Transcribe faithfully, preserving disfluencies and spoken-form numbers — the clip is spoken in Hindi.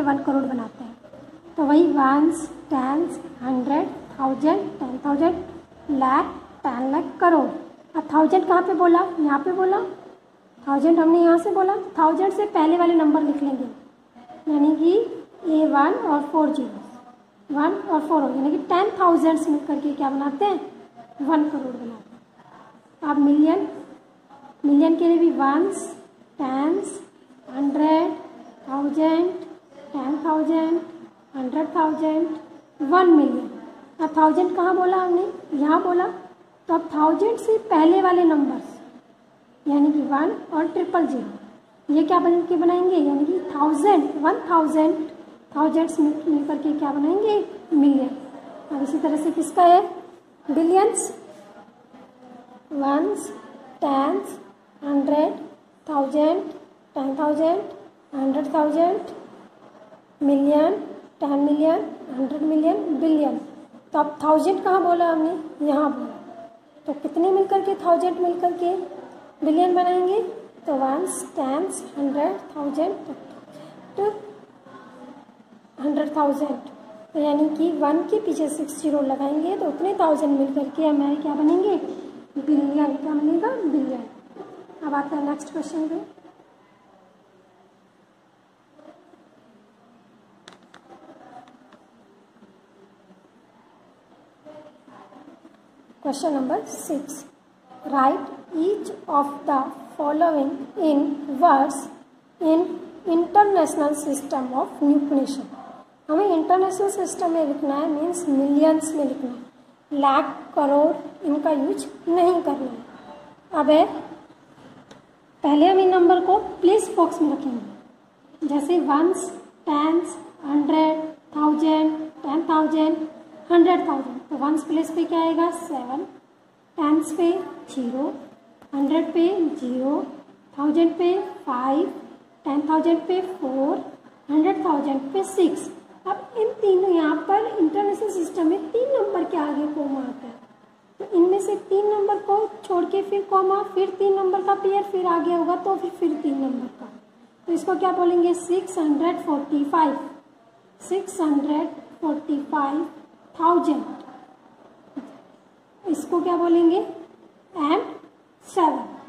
वन करोड़ बनाते हैं। तो वही ones, tens, hundred, thousand, ten thousand, lakh, ten lakh, crore. अब थाउजेंड कहाँ पे बोला? यहाँ पे बोला। थाउजेंड हमने यहाँ से बोला, थाउजेंड से पहले वाले नंबर लिख लेंगे, यानी कि ए वन और फोर जीरो, वन और फोर हो, यानी कि टेन थाउजेंड्स मिल करके क्या बनाते हैं? वन करोड़ बनाते हैं। अब मिलियन, मिलियन के लिए भी ones, tens, hundred, thousand, ten thousand, hundred thousand, one million. अब थाउजेंड कहाँ बोला हमने? यहाँ बोला। तो अब थाउजेंड से पहले वाले नंबर्स यानी कि वन और ट्रिपल जीरो, ये क्या बन के बनाएंगे? यानी कि थाउजेंड, वन थाउजेंड, थाउजेंड्स मिल करके क्या बनाएंगे? मिलियन। अब इसी तरह से किसका है? Billions, ones, tens, hundred, thousand, ten thousand, hundred thousand, million, ten million, hundred million, billion. तो अब थाउजेंड कहाँ बोला हमने? यहाँ बोला। तो कितने मिलकर के थाउजेंड मिलकर के बिलियन बनाएंगे? तो वंस, टेंस, हंड्रेड, थाउजेंड, तो हंड्रेड थाउजेंड, तो यानी कि वन के पीछे सिक्स जीरो लगाएंगे तो उतने थाउजेंड मिलकर के हमारे क्या बनेंगे? बिलियन। क्या बनेगा? बिलियन। अब आता है नेक्स्ट क्वेश्चन पे। Question number six. Write each of the following in words in international system of nucleation. हमें इंटरनेशनल सिस्टम में लिखना है, मीन्स मिलियंस में लिखना है, लाख, करोड़ इनका यूज नहीं करना है। अब है पहले हम इन नंबर को प्लेस बॉक्स में रखेंगे, जैसे ones, tens, hundred, thousand, ten thousand, hundred thousand. तो वंस प्लेस पे क्या आएगा? सेवन, टेंस पे जीरो, हंड्रेड पे जीरो, थाउजेंड पे फाइव, टेन थाउजेंड पे फोर, हंड्रेड थाउजेंड पे सिक्स। अब इन तीनों यहाँ पर इंटरनेशनल सिस्टम में तीन नंबर के आगे कॉमा आता है, तो इनमें से तीन नंबर को छोड़ के फिर कॉमा, फिर तीन नंबर का पेयर, फिर आगे होगा तो फिर फिर तीन नंबर का। तो इसको क्या बोलेंगे? Six hundred forty five, six hundred forty five thousand. इसको क्या बोलेंगे? And seven.